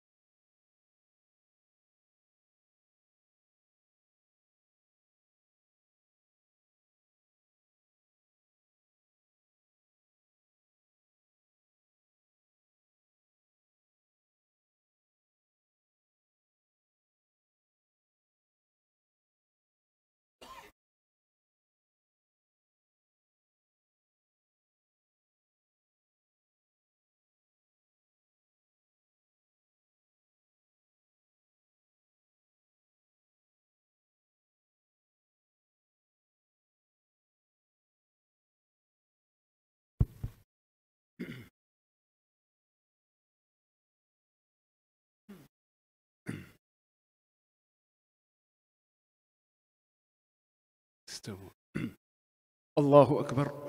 S4: استووا. الله أكبر.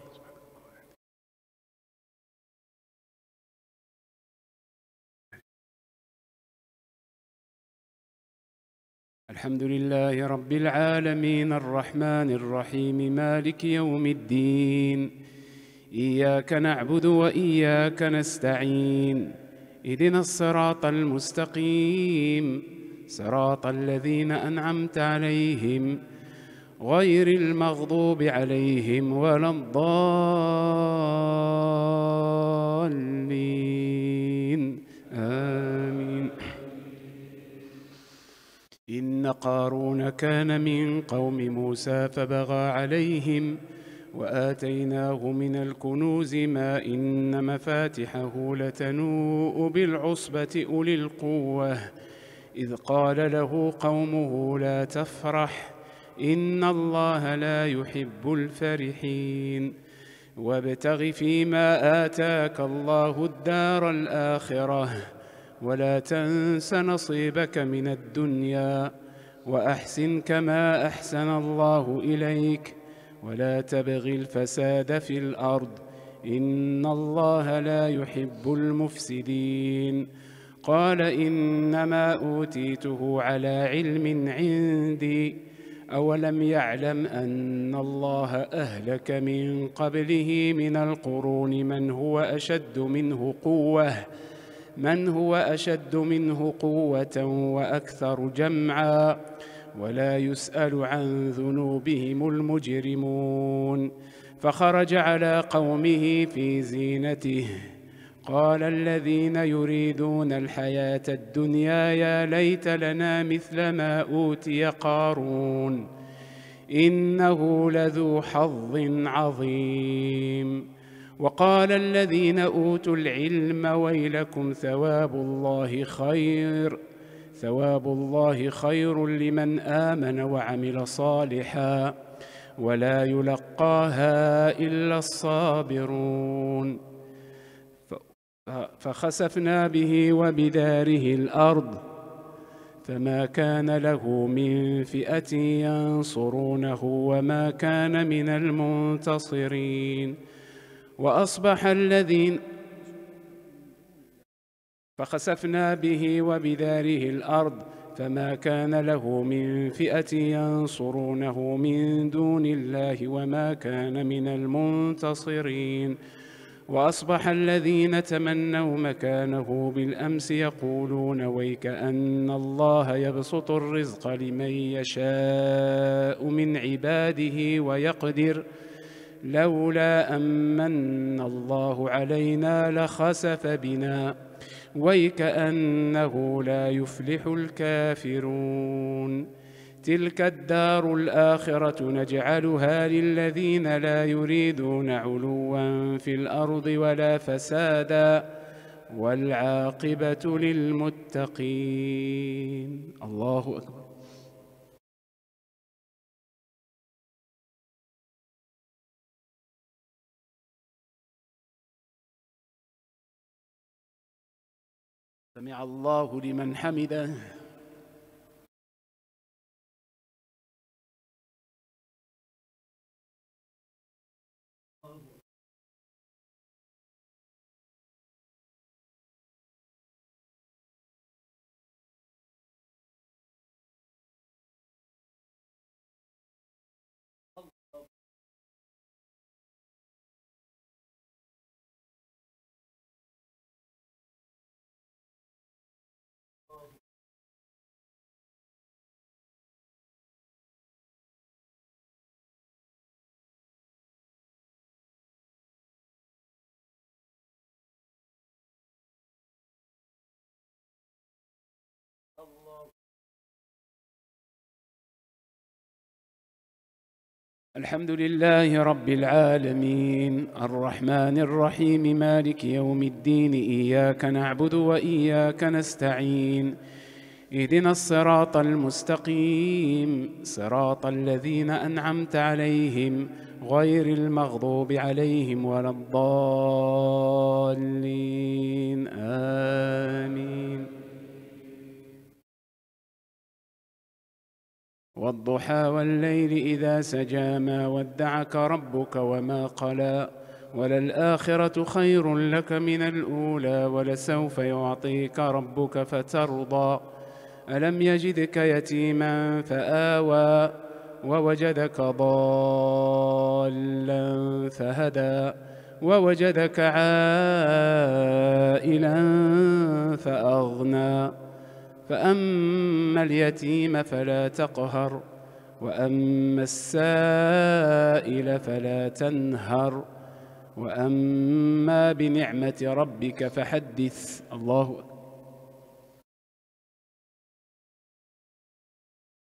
S4: الحمد لله رب العالمين الرحمن الرحيم مالك يوم الدين. إياك نعبد وإياك نستعين. اهدنا الصراط المستقيم صراط الذين أنعمت عليهم غير المغضوب عليهم ولا الضالين. آمين. إن قارون كان من قوم موسى فبغى عليهم وآتيناه من الكنوز ما إن مفاتحه لتنوء بالعصبة أولي القوة إذ قال له قومه لا تفرح إن الله لا يحب الفرحين وابتغ فيما آتاك الله الدار الآخرة ولا تنس نصيبك من الدنيا وأحسن كما أحسن الله إليك ولا تبغ الفساد في الأرض إن الله لا يحب المفسدين قال إنما أوتيته على علم عندي أولم يعلم أن الله أهلك من قبله من القرون من هو أشد منه قوة من هو أشد منه قوة وأكثر جمعا ولا يسأل عن ذنوبهم المجرمون فخرج على قومه في زينته قال الذين يريدون الحياة الدنيا يا ليت لنا مثل ما أوتي قارون إنه لذو حظ عظيم وقال الذين أوتوا العلم ويلكم ثواب الله خير ثواب الله خير لمن آمن وعمل صالحا ولا يلقاها إلا الصابرون فخسفنا به وبداره الأرض فما كان له من فئة ينصرونه وما كان من المنتصرين وأصبح الذين فخسفنا به وبداره الأرض فما كان له من فئة ينصرونه من دون الله وما كان من المنتصرين وأصبح الذين تمنوا مكانه بالأمس يقولون ويك أن الله يبسط الرزق لمن يشاء من عباده ويقدر لولا أمن الله علينا لخسف بنا ويكأنه لا يفلح الكافرون تلك الدار الآخرة نجعلها للذين لا يريدون علوا في الأرض ولا فسادا والعاقبة للمتقين. الله أكبر. سمع الله لمن حمده. الحمد لله رب العالمين الرحمن الرحيم مالك يوم الدين إياك نعبد وإياك نستعين اهدنا الصراط المستقيم صراط الذين أنعمت عليهم غير المغضوب عليهم ولا الضالين آمين. والضحى والليل إذا سجى ما ودعك ربك وما قلى وللآخرة خير لك من الأولى ولسوف يعطيك ربك فترضى ألم يجدك يتيما فآوى ووجدك ضالا فهدى ووجدك عائلا فأغنى فأما اليتيم فلا تقهر وأما السائل فلا تنهر وأما بنعمة ربك فحدث. الله أكبر.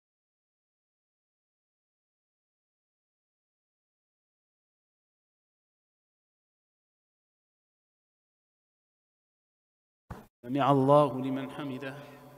S4: سمع الله لمن حمده.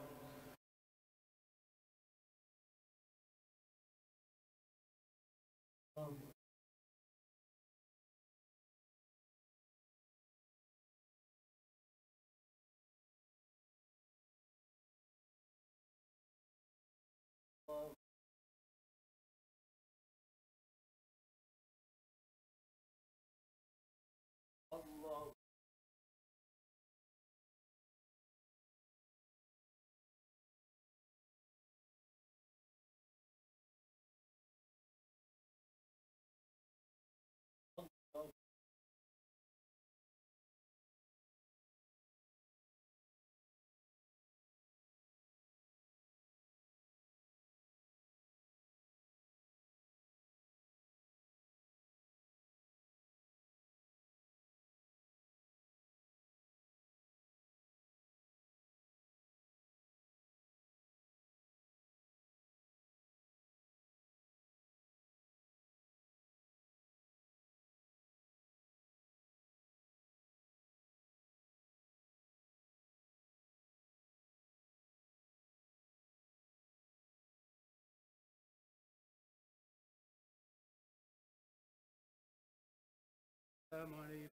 S4: السلام عليكم.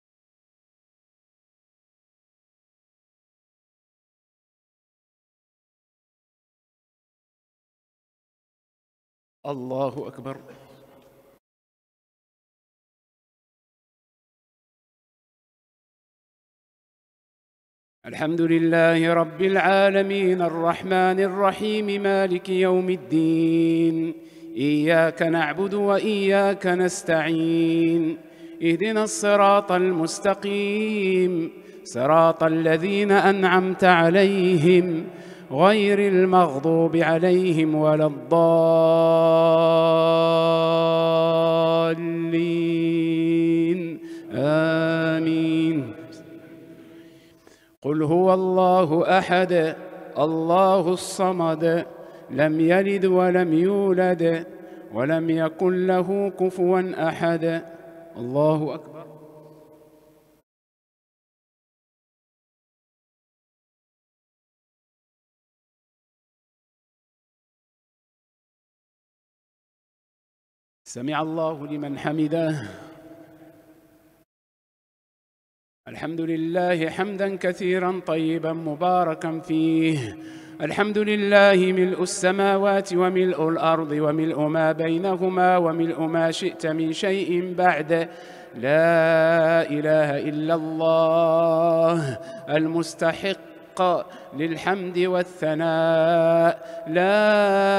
S4: الله أكبر. الحمد لله رب العالمين الرحمن الرحيم مالك يوم الدين، إياك نعبد وإياك نستعين، اهدنا الصراط المستقيم صراط الذين أنعمت عليهم غير المغضوب عليهم ولا الضالين آمين. قل هو الله أحد الله الصمد لم يلد ولم يولد ولم يكن له كفوا أحد. الله أكبر. سمع الله لمن حمده. الحمد لله حمدا كثيرا طيبا مباركا فيه. الحمد لله ملء السماوات وملء الأرض وملء ما بينهما وملء ما شئت من شيء بعد. لا إله إلا الله المستحق للحمد والثناء، لا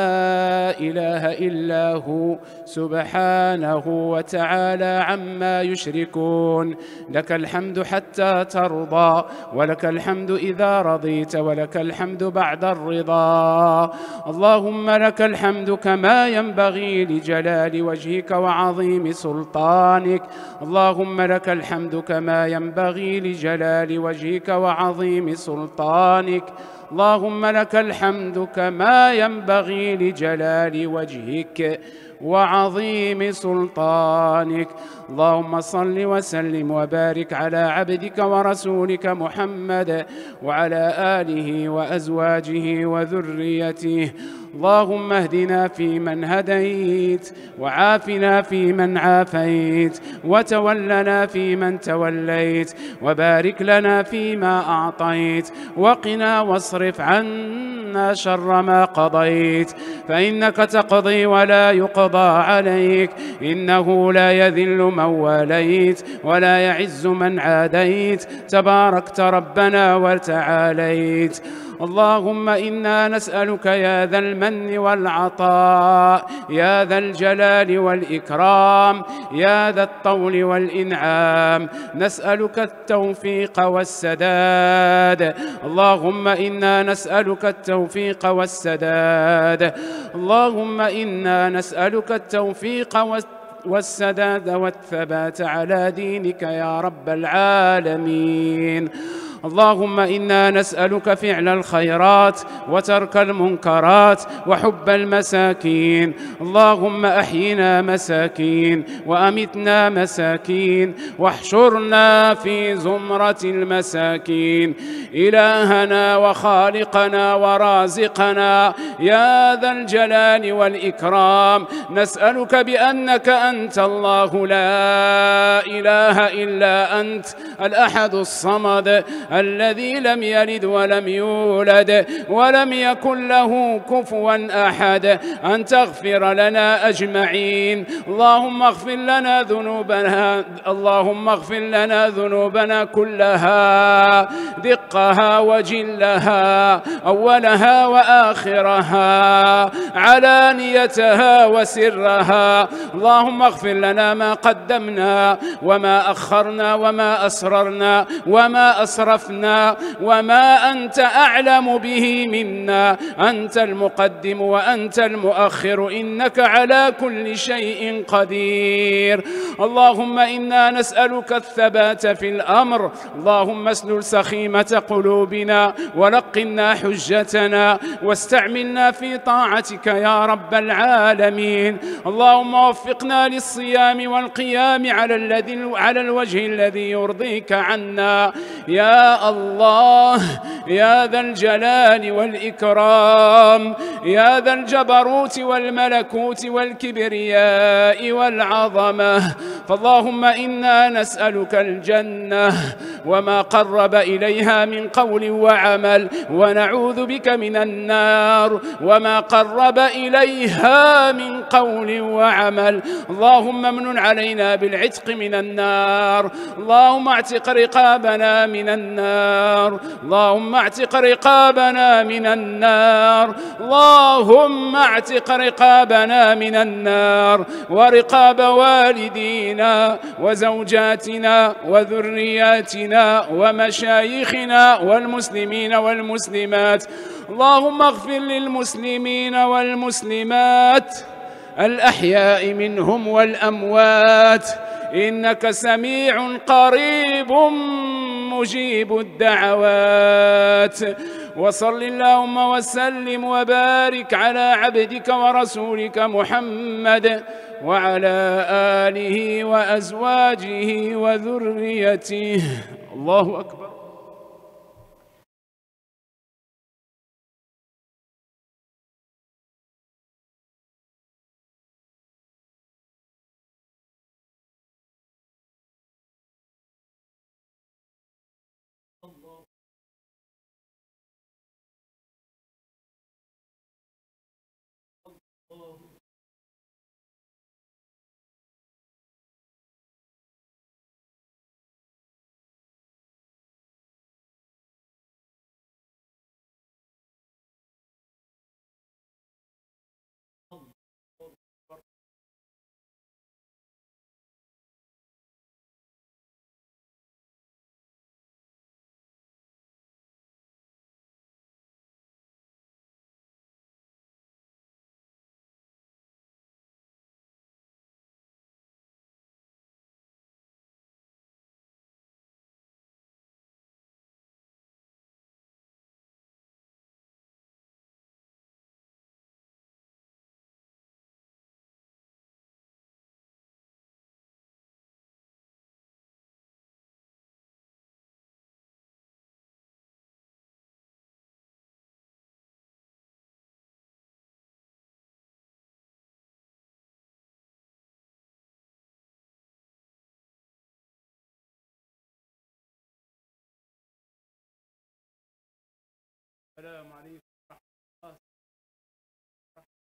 S4: إله إلا هو سبحانه وتعالى عما يشركون. لك الحمد حتى ترضى، ولك الحمد إذا رضيت، ولك الحمد بعد الرضا. اللهم لك الحمد كما ينبغي لجلال وجهك وعظيم سلطانك. اللهم لك الحمد كما ينبغي لجلال وجهك وعظيم سلطانك. اللهم لك الحمد كما ينبغي لجلال وجهك وعظيم سلطانك. اللهم صل وسلم وبارك على عبدك ورسولك محمد وعلى آله وأزواجه وذريته. اللهم اهدنا فيمن هديت، وعافنا فيمن عافيت، وتولنا فيمن توليت، وبارك لنا فيما أعطيت، وقنا واصرف عنا شر ما قضيت، فإنك تقضي ولا يقضى عليك، إنه لا يذل من واليت ولا يعز من عاديت، تباركت ربنا وتعاليت. اللهم إنا نسألك يا ذا المن والعطاء، يا ذا الجلال والإكرام، يا ذا الطول والإنعام، نسألك التوفيق والسداد. اللهم إنا نسألك التوفيق والسداد. اللهم إنا نسألك التوفيق والسداد والثبات على دينك يا رب العالمين. اللهم إنا نسألك فعل الخيرات وترك المنكرات وحب المساكين. اللهم أحينا مساكين وأمتنا مساكين واحشرنا في زمرة المساكين. إلهنا وخالقنا ورازقنا يا ذا الجلال والإكرام، نسألك بأنك أنت الله لا إله إلا أنت الأحد الصمد الذي لم يلد ولم يولد ولم يكن له كفوا أحد، أن تغفر لنا أجمعين. اللهم اغفر لنا ذنوبنا اللهم اغفر لنا ذنوبنا كلها، دقها وجلها، أولها وآخرها، علانيتها وسرها. اللهم اغفر لنا ما قدمنا وما أخرنا وما أسررنا وما أسرفنا وما أنت أعلم به منا. أنت المقدم وأنت المؤخر، إنك على كل شيء قدير. اللهم إنا نسألك الثبات في الأمر. اللهم اسلل سخيمة قلوبنا ولقنا حجتنا واستعملنا في طاعتك يا رب العالمين. اللهم وفقنا للصيام والقيام على الذي على الوجه الذي يرضيك عنا يا الله، يا ذا الجلال والإكرام، يا ذا الجبروت والملكوت والكبرياء والعظمة. فاللهم إنا نسألك الجنة وما قرب إليها من قول وعمل، ونعوذ بك من النار وما قرب إليها من قول وعمل. اللهم امنن علينا بالعتق من النار. اللهم اعتق رقابنا من النار. اللهم اعتق رقابنا من النار. اللهم اعتق رقابنا من النار ورقاب والدينا وزوجاتنا وذرياتنا ومشايخنا والمسلمين والمسلمات. اللهم اغفر للمسلمين والمسلمات الأحياء منهم والأموات، إنك سميع قريب مجيب الدعوات. وصل اللهم وسلم وبارك على عبدك ورسولك محمد وعلى آله وأزواجه وذريته. الله أكبر. السلام عليكم.